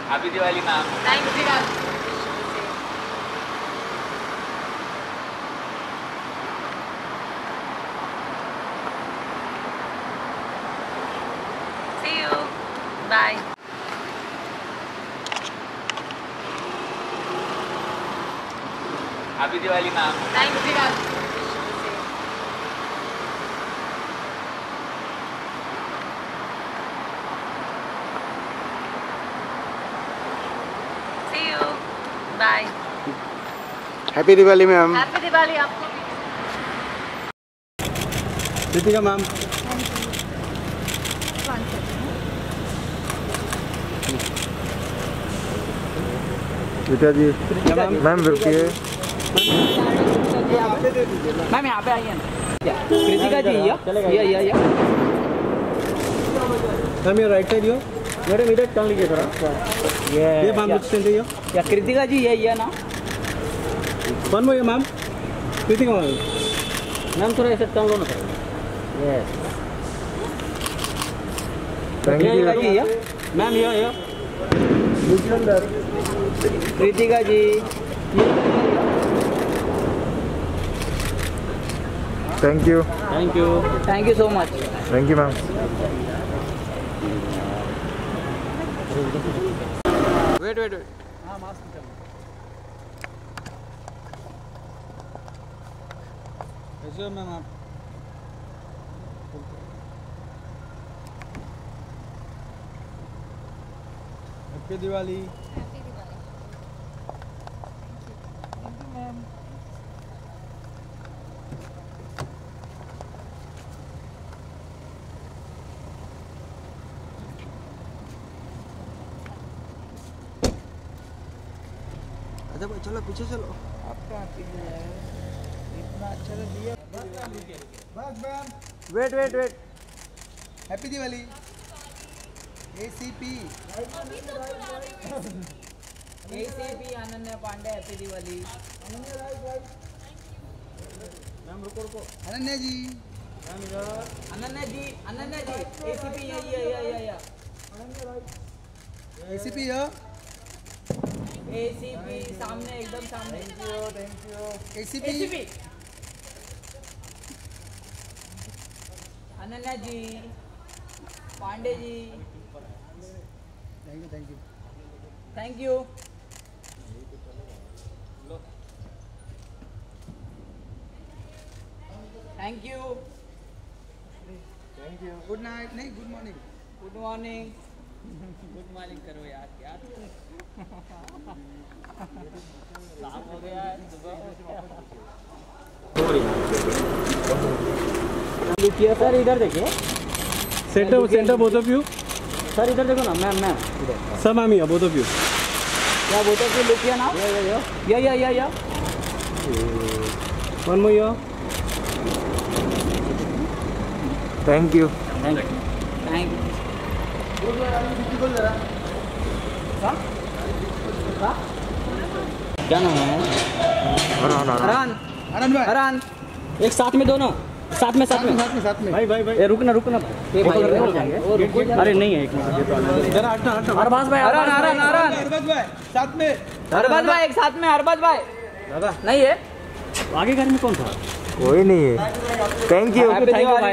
Happy Diwali ma'am. Thank you. See you. Bye. Happy Diwali ma'am. Thank you. See you. Bye. Happy Diwali ma'am. Happy Diwali आपको। Kritika ma'am. Kritika ji ma'am रुकिए। Ma'am यहाँ पे आइए। Kritika ji yeah ma'am ये right side yo madam इधर turn लीजिए थोड़ा। ये मैम कुछ चल रही हो या कृतिका जी ये ना one more ma'am. Kritika ma'am ma'am थोड़ा ऐसे टर्न लो ना। यस थैंक यू मैम ये Kritika ji thank you so much. Thank you ma'am. Wait हाँ मास्क कैसे हो मैम आप? हैप्पी दिवाली। अच्छा भाई चलो पीछे चलो। आपका इतना अच्छा दिया। बस ma'am wait happy Diwali. ACP Ananya Pandey happy Diwali. Ma'am रुको Ananya ji ACP yeah ACP yo ACP सामने एकदम सामने। Thank you ACP Ananya ji Pandey ji thank you. Good night नहीं गुड मॉर्निंग। गुड मॉर्निंग करो यार क्या शाम हो गया है सुबह। सर इधर देखिए। Centre both of you. Sir इधर देखो ना ma'am sir ma'am yeah both of you. क्या बोथ ऑफ यू लुक किया ना। Yeah one more yo thank you. क्या नाम है? अरहान। एक साथ में दोनों साथ में भाई ए, रुकना ये भाई अरे नहीं है एक मिनट अरबाज भाई साथ में अरबाज भाई एक साथ में अरबाज भाई दादा नहीं है। आगे घर में कौन था? कोई नहीं है। थैंक यू भाई।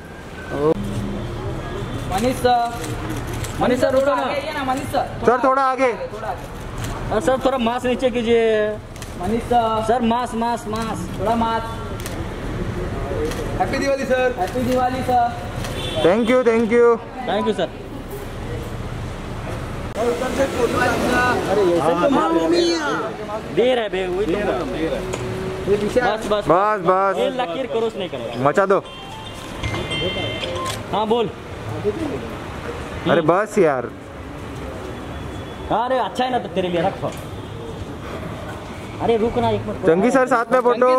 मनीष सर रुको ना। मनीष सर थोड़ा आगे। सर थोड़ा मास्क नीचे कीजिए। मनीष सर मास्क थोड़ा mask. Happy Diwali sir. Happy Diwali sir. Thank you sir. अरे ये सब देर है बे वही बस ये लकीर क्रॉस नहीं करेगा। मचा दो। हाँ बोल। अरे बस यार। अरे अच्छा है ना तो तेरे लिए रखो। अरे रुक ना एक मिनट। जंगी सर साथ में फोटो।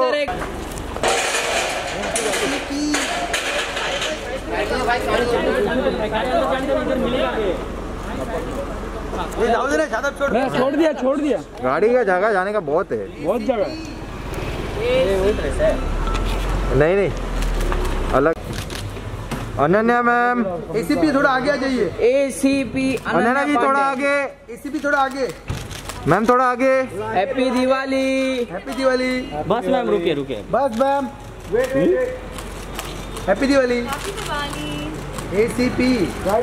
छोड़ दिया। गाड़ी का जगह जाने का बहुत है। बहुत जगह। नहीं अलग। अनन्या मैम। एसीपी थोड़ा आगे आ जाइए। ACP अनन्या जी थोड़ा आगे। एसीपी थोड़ा आगे। मैम थोड़ा आगे। हैप्पी दिवाली। हैप्पी दिवाली। बस मैम रुकिए रुकिए। बस ma'am. Happy Diwali. ACP.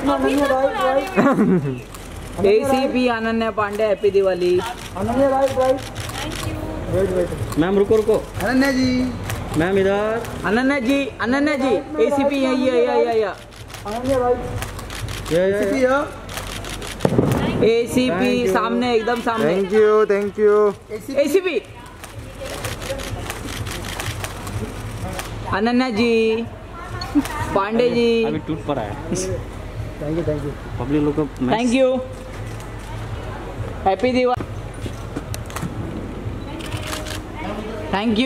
ACP Ananya Pandey happy Diwali. Ananya right. Ma'am रुको रुको। अनन्या जी। मैम इधर। Ananya ji ACP yeah ACP है। ACP सामने एकदम सामने। Thank you. ACP Ananya ji Pandey ji अभी टूट पड़ा है। Thank you. पब्लिक लोग को thank you. Happy Diwali. Thank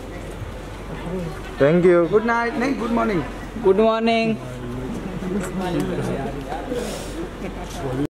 you. Good night नहीं गुड मॉर्निंग। Good morning.